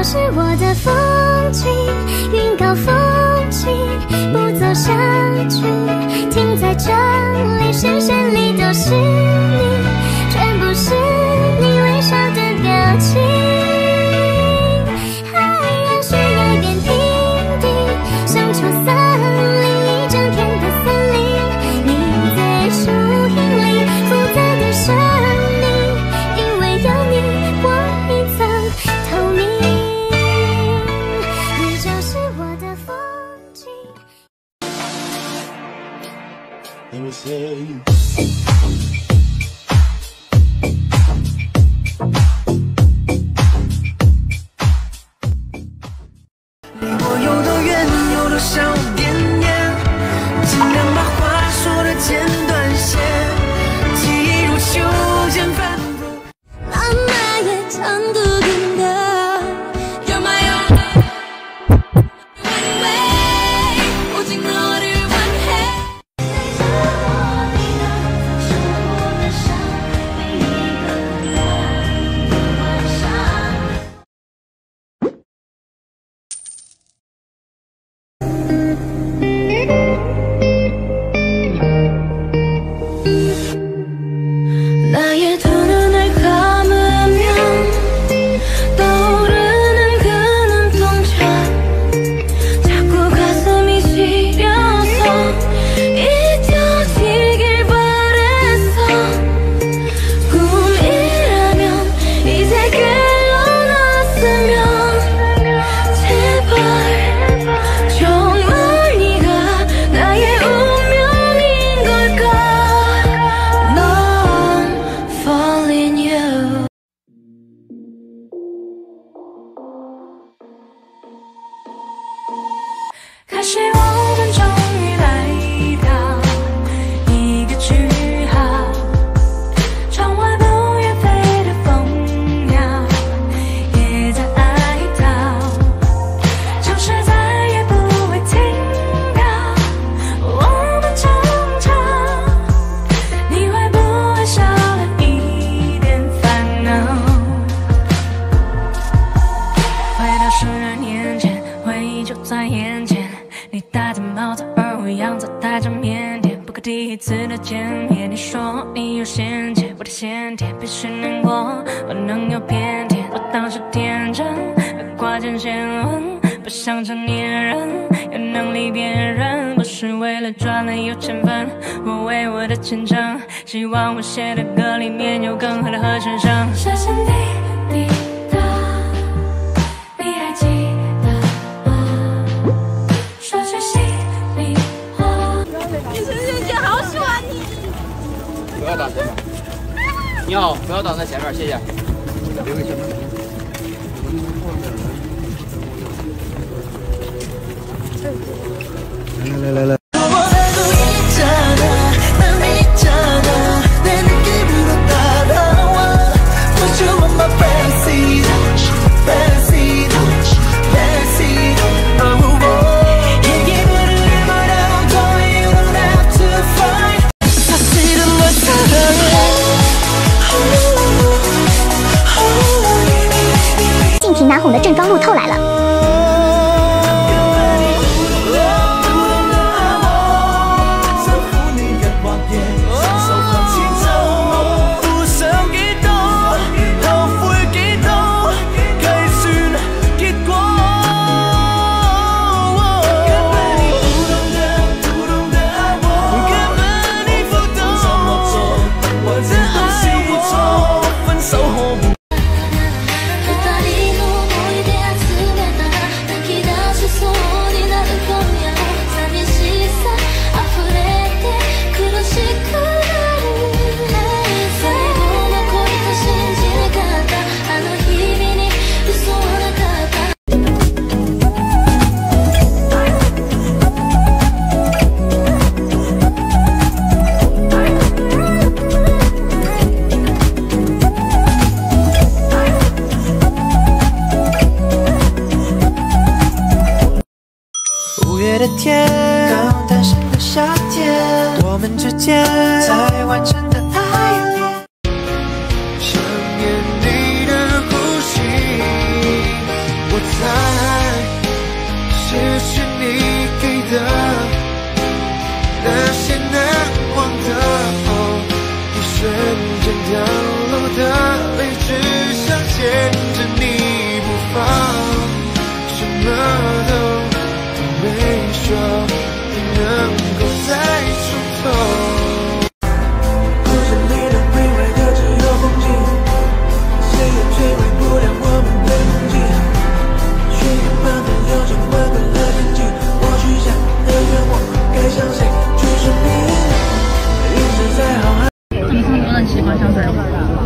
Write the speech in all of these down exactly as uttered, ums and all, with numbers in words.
就是我的风景，云高风轻，不走下去，停在这里，视线里都是你，全部是你微笑的表情。爱人需要一点平地，像秋森林，一整片的森林，你在树荫里复杂的生命，因为有你，我一层透明。你就是我的风景。 Let me say离我有多远，有多少点点，尽量把话说的简短些，记忆如秋千反复。 나의 천국인가 You're my only one way 오직 너를 원해 陪着我你的是我的伤每一个人的晚上 나의 두 눈을 감으면 떠오르는 그 눈동자 자꾸 가슴이 시려서 잊혀지길 바랬어 꿈이라면 이제 깨어났으면 제발 정말 네가 나의 운명인 걸까 Fall in you 可是我们终于来到一个句号，窗外不远飞的蜂鸟也在哀悼，就是再也不会听到我们争吵，你会不会少了一点烦恼？回到十二年前，回忆就在眼前，你戴着帽子，而我样子带着腼腆。不可第一次的见面，你说你有先见，我的先天必须难过，我能有偏见？我当时天真，挂件先问，不像成年人有能力辨认，不是为了赚了有钱分，我为我的前程，希望我写的歌里面有更好的和弦声。谢谢你，你的，你还记得我说句心里话。你是姐姐好喜欢你。 不要挡前面。你好，不要挡在前面，谢谢。留给前面。来来来来。 静平南红的正装路透来了。 的天，刚诞生的夏天，我们之间才完成的爱恋。想念你的呼吸，我你给的那些难忘的，哦，一瞬间掉落的泪，只想牵着你不放，什么都都没说，不能够再重头。 喜欢香水吗？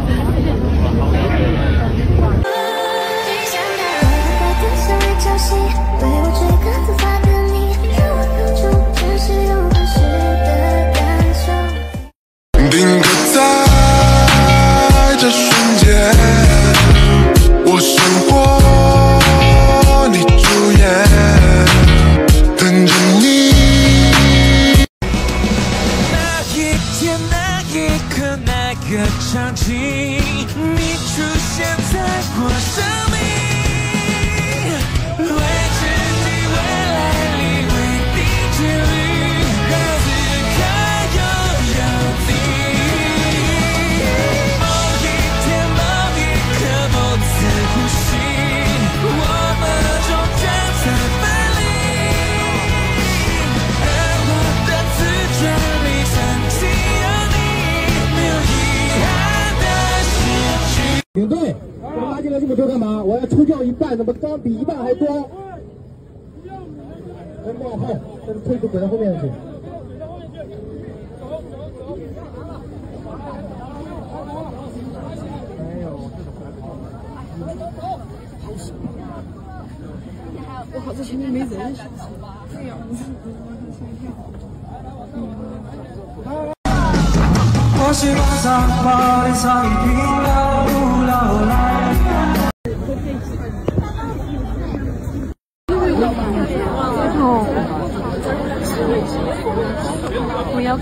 定格在这瞬间，我生活你主演，等着你。 那一天，那一刻，那个场景，你出现在我生命，为知己，为来历，为定距离，让此刻拥有你。某一天，某一刻，某次呼吸，我们终将再分离，而我的自传里曾经有你，没有遗憾的失去。 领队，怎么拉进来这么多干嘛？我要抽掉一半，怎么刚比一半还多？哎，冒号，这个推子滚到后面去。哎呦， 我好在前面没人。这样子。 我希望上花里藏一瓶老不老来。 不要。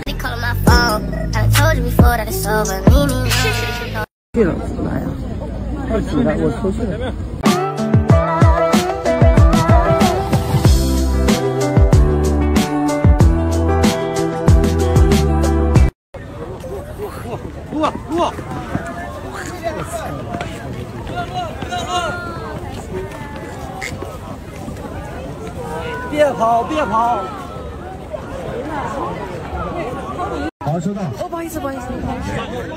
去了，来呀！二起来，我出去了。 落落！别跑，别跑！ 好，收到。 哦，不好意思，不好意思，不好意思。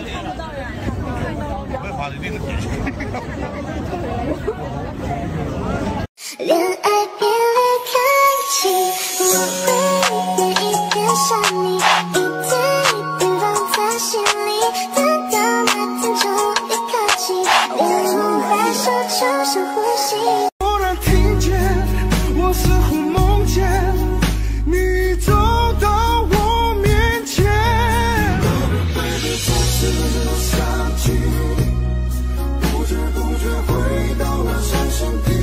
恋爱别离开启，我会一点一点想你，一点一点放在心里，等到那天终于靠近，连梦在手就像呼吸。 突然听见，我似乎梦见你走到我面前，回忆再次响起，不知不觉回到了伤心地。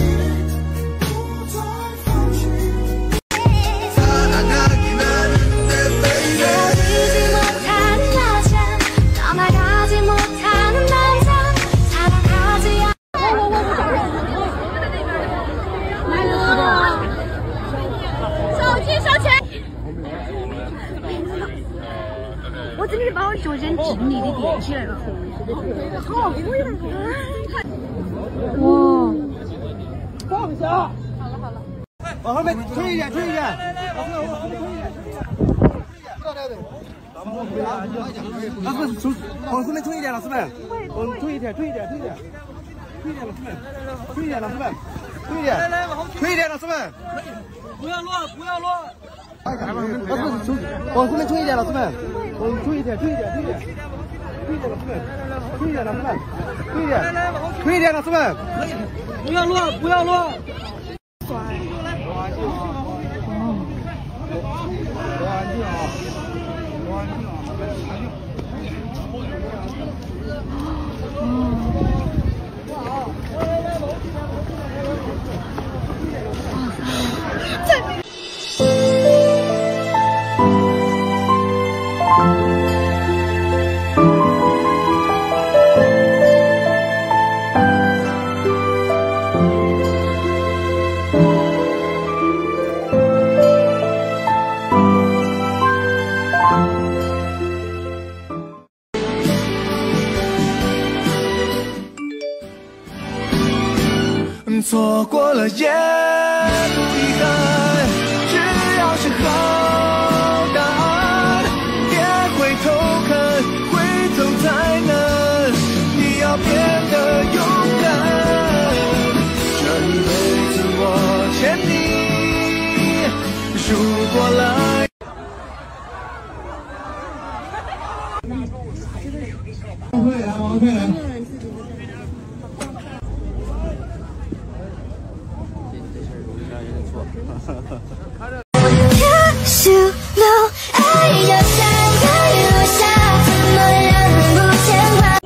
我真的把我脚尖尽力的垫起来了，好贵了！哇， 放下！好了好了，往后面推一点，推一点，往后面推一点，老师们从往后面推一点，老师们，往推一点，推一点，推一点，推一点，老师们，推一点，老师们，推一点，来来往后推一点，老师们，不要落，不要落。老师们从往后面推一点，老师们，往推一点，推一点，推一点，推一点，老师们，推一点，老师们，推一点，推一点，老师们，不要落，不要落。哇，安静啊！哇，安静啊！哇，安静啊！ 了也不遗憾，只要是好答案。别回头看，回头太难，你要变得勇敢。这一辈子我牵你，如果来。 王慧来，王慧来。 Cause you know 爱就像大雨落下，怎么忍不牵挂。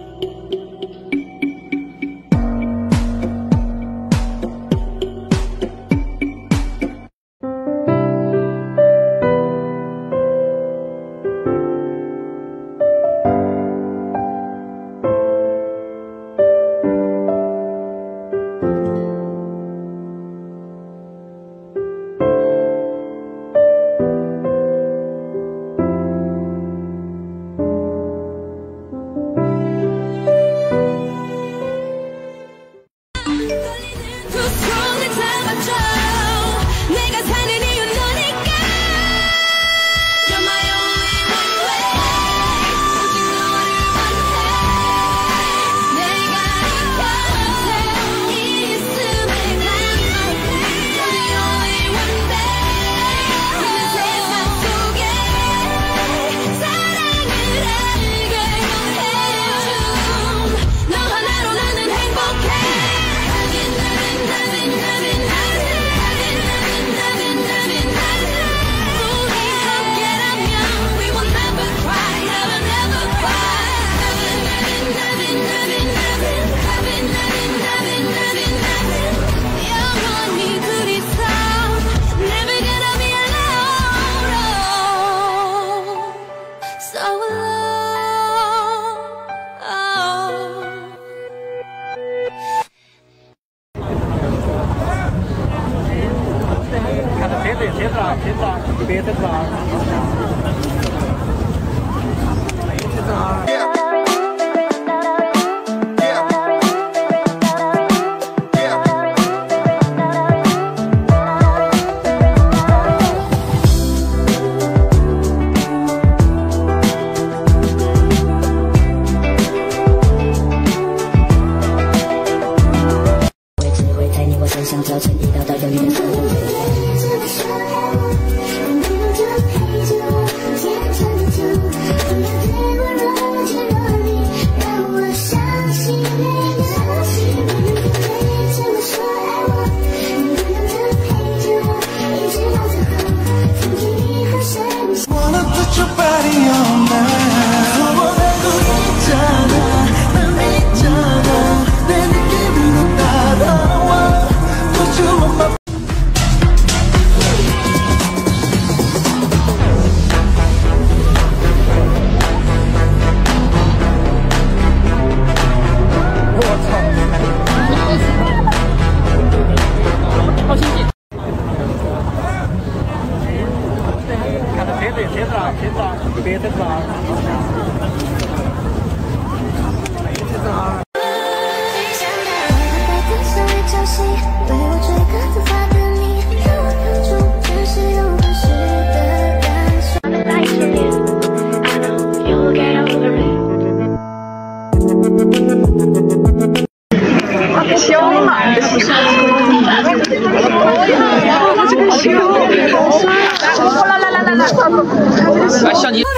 来，像你。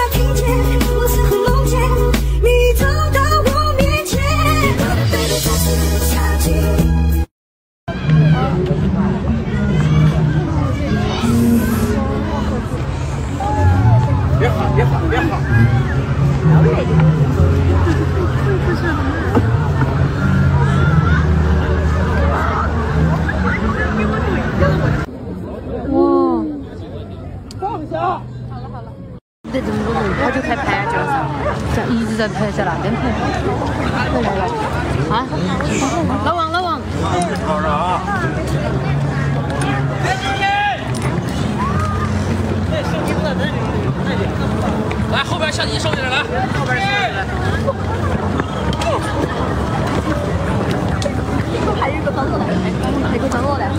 别喊，别喊，别喊！ 哇！ 放下！ 好了好了。得这么多人，他就开盘去了，这一直在拍，在那边拍。回来了。啊！老王，老王。 好着啊！ 来，后边向你收起来，来，后边收起来。还有一个这个等我来。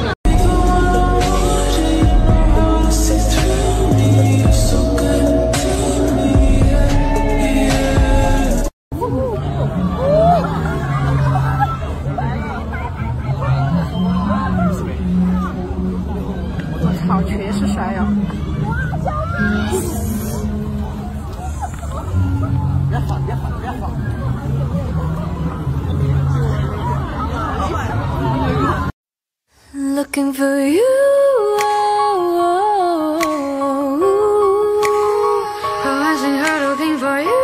操，确实帅呀！ 别放，别放，别放！ Looking for you. Oh, I see her looking for you.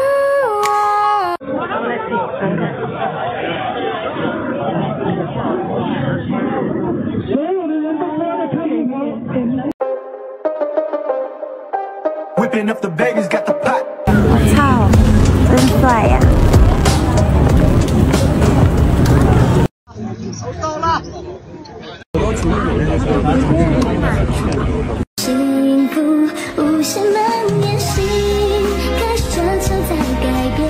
Whipping up the babies, got the pot. 我操，真帅呀！ 到了。 幸福无限蔓延，心开始悄悄在改变。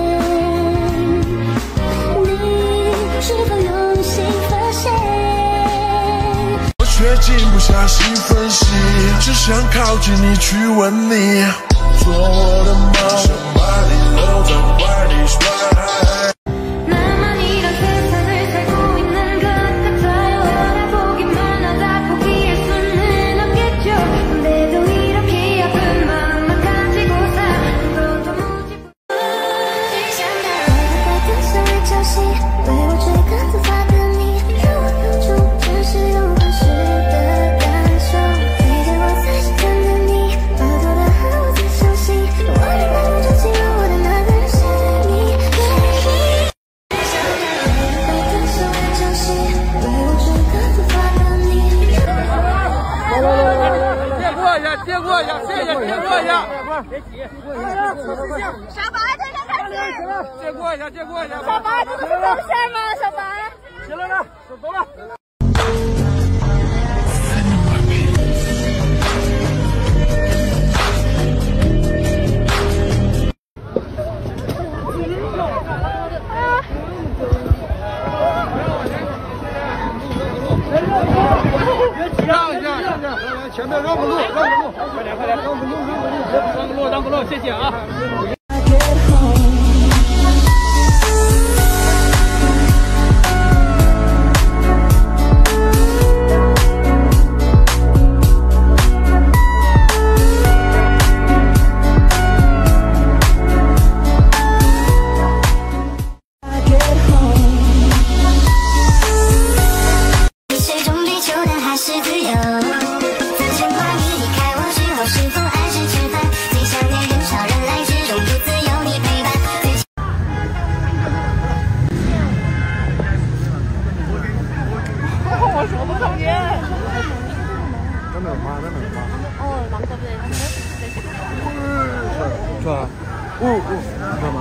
你是否用心发现？ 我却静不下心分析，只想靠近你去吻你，做我的猫，想把你搂在怀里甩。 借过一下，谢谢，借过一下，别急， 小白，这个开始。 借过一下，借过一下。 小白，这不是正事吗？小白， 行了了，走走了。 让一下，让一下，前面让个路，让个路，快点，快点，让个路，让个路，让个路，让个路，谢谢啊。 좋아. 오, 오. 잠깐만.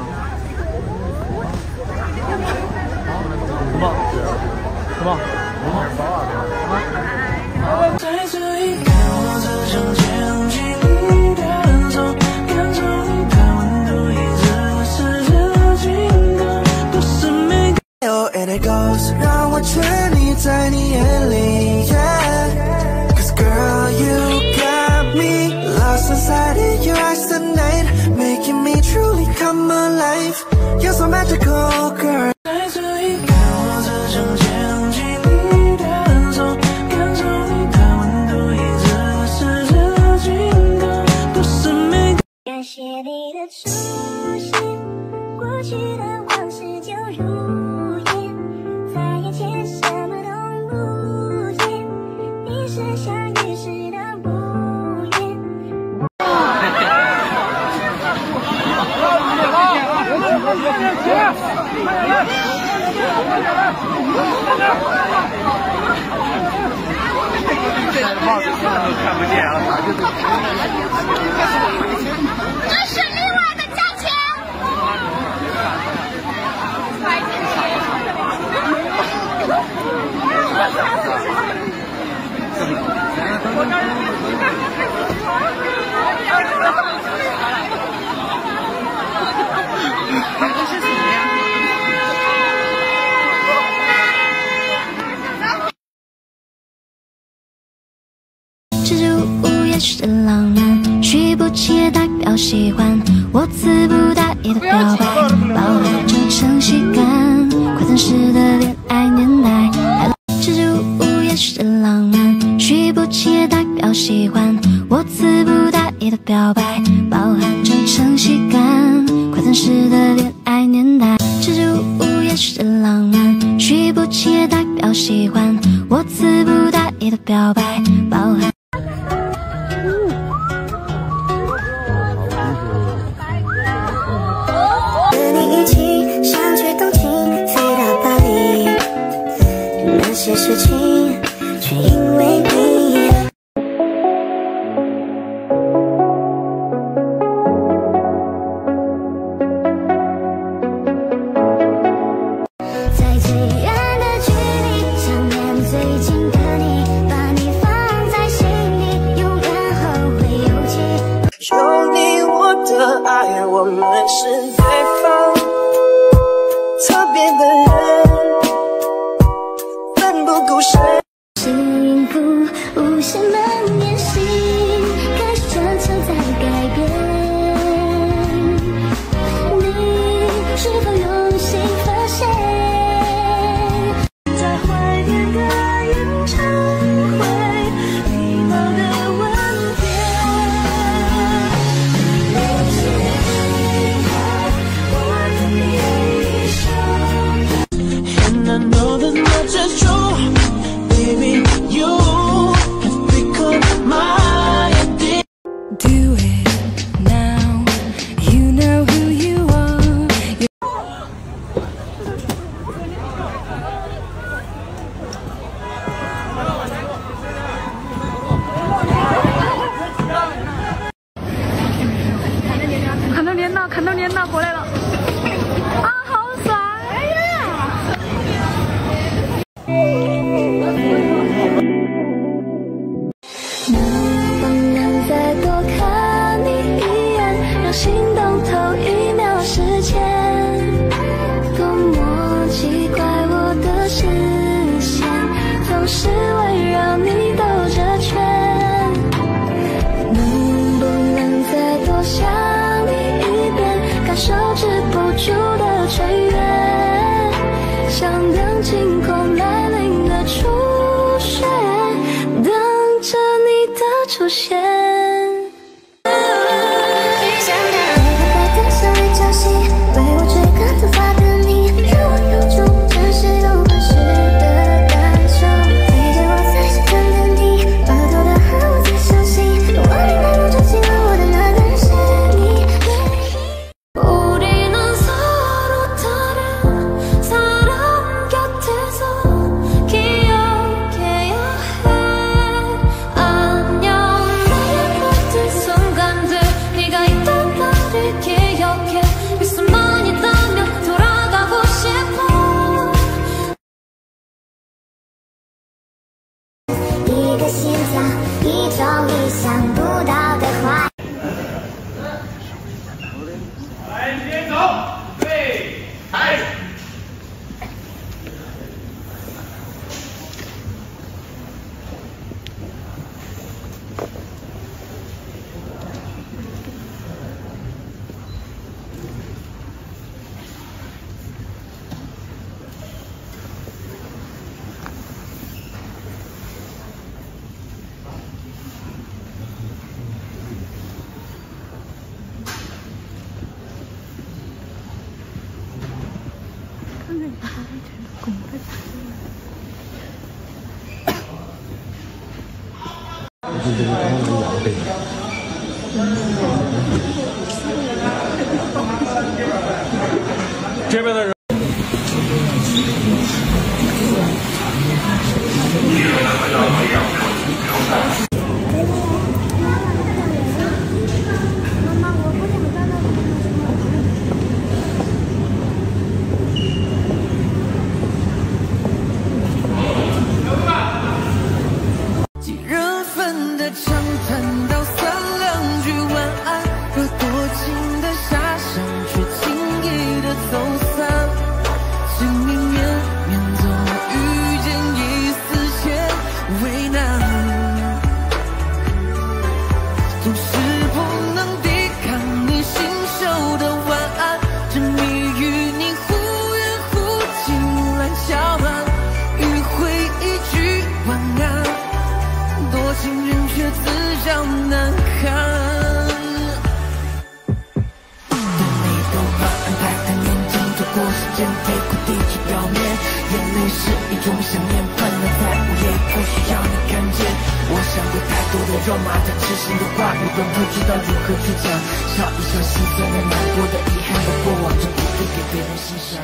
그만. 그만. 그만. 在这一刻，我只想牵起你的手，感受你的温度，一直是这尽头，不是每个。And it goes， 让我沉溺在你眼里 ，yeah。Cause girl you got me lost inside of your eyes tonight。Making me truly come alive. You're so magical, girl. 在这一刻，我只想牵起你的手，感受你的温度，一直是这尽头，不是每个。 感谢你的出现，过去的往事就如烟，在眼前什么都不见，你是相遇时的无言。 看不见啊！ 这是另外的价钱。这是什么呀？ 也是浪漫，虚不起也代表喜欢，我词不达意的表白，包含真诚喜感，快餐式的恋爱年代，支支吾吾也是浪漫，虚不起也代表喜欢，我词不达意的表白，包含真诚喜感，快餐式的恋爱年代，支支吾吾也是浪漫，虚不起也代表喜欢，我词不达意的表白，包含。 和你一起想去东京，飞到巴黎，那些事情却因为你。在最远的距离，想念最近的你，把你放在心里，永远后会有期。 有你我的爱，我们是对方特别的人，奋不顾身。 幸福无限蔓延，心开始转向在改变。你是否用心发现，在怀念的演唱会，礼貌的吻别。流星花，我的一生。 And I know that much is true, baby, you have become my idea. Do it now, you know who you are. You 看到脸了，看到脸了，过来了！啊，好帅！哎呀！ 能不能再多看你一眼，让心动透一秒时间？多么奇怪，我的视线总是围绕你兜着圈。能不能再多想你一遍，感受止不住的追远，想等晴空来临的初雪，等着你的出现。想让你白的像一场戏，为我吹干头发的你，让我有种真实又合适的感受。陪着我在心疼的你，额头的汗我才相信，我明白梦中亲吻我的那个人是你。 우리는 서로 다른 사람 곁에서 기억해야 해. 안녕 나의 모든 순간들 네가 있던 나를 기억해. 그 수만 있다면 돌아가고 싶어. 一个心跳，一种意想不到的话。 先走，对，开始。 这边的人。 几人份的长谈到三两句晚安，若多情的傻笑，却轻易的走散。情明绵绵，总遇见一丝牵为难。 总是不能抵抗你信手的晚安，执迷于你忽远忽近来敲门，迂回一句晚安，多情人却自找难堪。对你都把安排太年轻，错过时间飞过地球表面，眼泪是一种想念，泛滥在午夜，不需要你看见。我想过太多的肉麻，太痴心的话语，但不知道如何去讲。笑一笑心酸的、难过的、遗憾的过往，就不会给别人欣赏。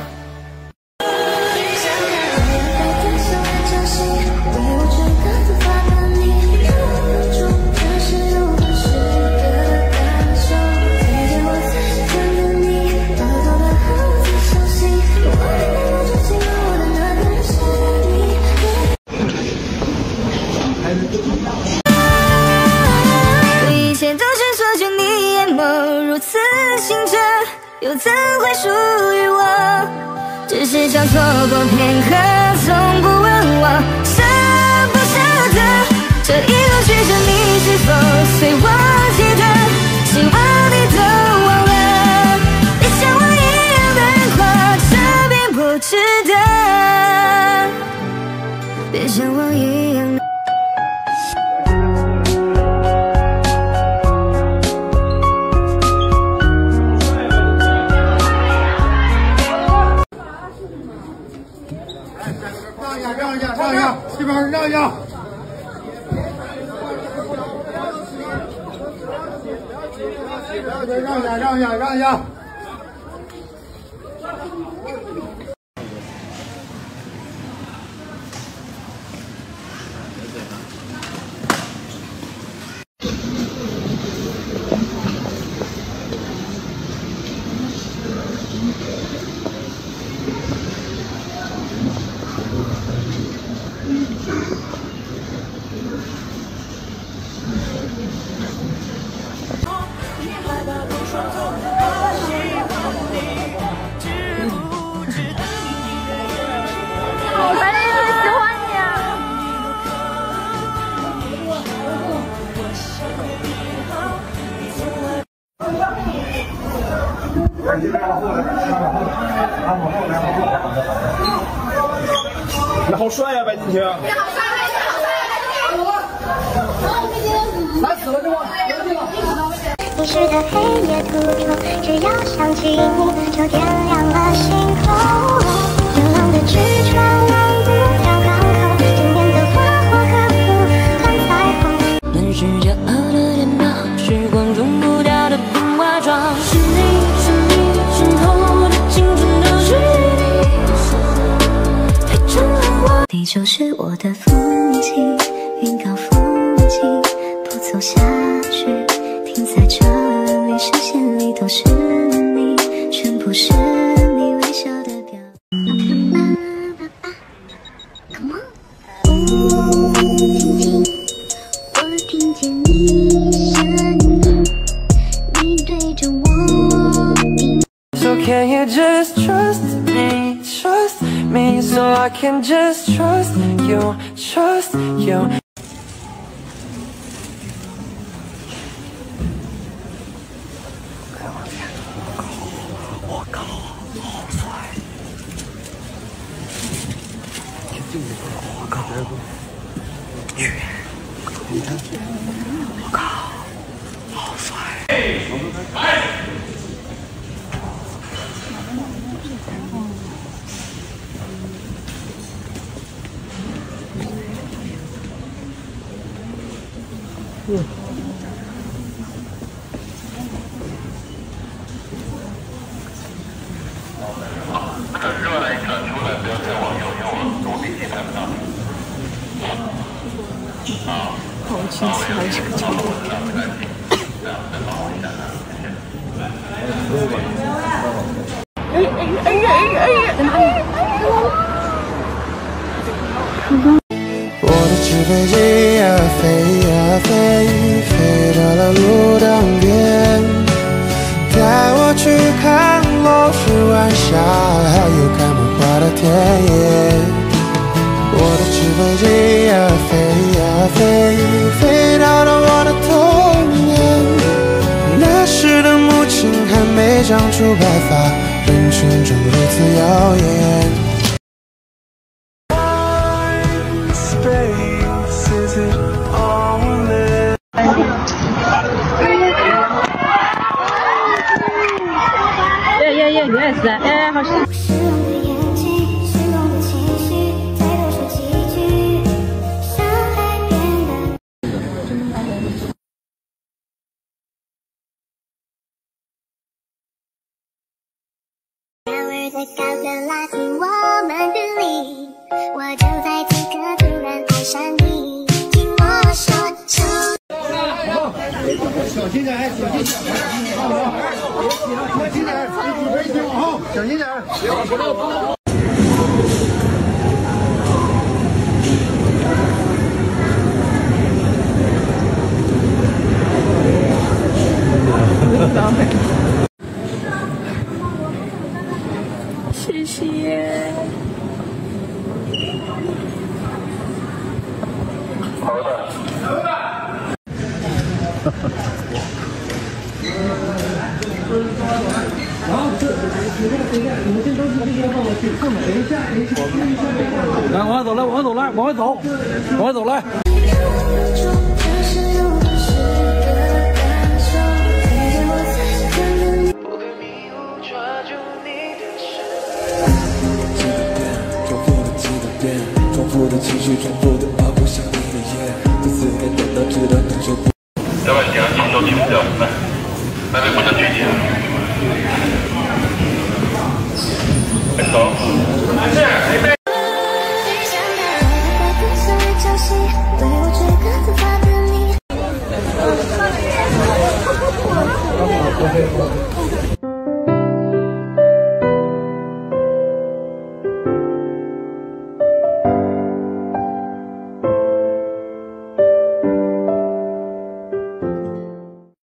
又怎会属于我？只是想错过片刻，从不问我舍不舍得。这一路寻找你是否随我记得？希望你都忘了，别像我一样难过，这并不值得。别像我一样。 让一下，让一下，这边让一下。让一下，让一下，让一下。 你好帅呀，白金星！来死了是吧？ 你是个黑夜图中，只要想起你，就点亮了星空。流浪的纸船忘不了港口，今年的花火可不看彩虹。 满是骄傲的脸庞，时光中不掉的冰化妆。是你，是你，渗透的青春都是你，陪衬了我。 你就是我的风景，云高风轻，不走下去，停在这里，视线里都是你，全部是你微笑的表情。Come on， 轻轻，我听见你声音，你对着我。 So can you just trust me, trust me, so I can just trust you, trust you. 我靠，好帅！我靠，女，我靠，好帅！嗯。 热来转出来，不要再往右，右往左边看不到。好， 好亲切，还有这个角度。哎哎哎哎哎！在哪里？ 我的纸飞机呀飞呀飞，飞到了路灯边，带我去看落日晚霞，还有看梦花的田野。我的纸飞机呀飞呀飞，飞到了我的童年。 长出白发，人群中如此耀眼。 耶耶耶，你也是，哎，好像。 在高歌拉近我们的离，我就在此刻突然爱上你，听我说出。 小心点，小心点，小心点，你准备先往后，小心点。 谢谢。 好的。 然后这，你们等一下，你们先都是这边帮我去。等一下，等一下，来，往外走，来，往外走，来，往外走，往外走，来。 重复的情绪，重复的把不想你的夜，这思念等到直到感受不。 要不然你要情都停不掉，来，那边不能拒绝。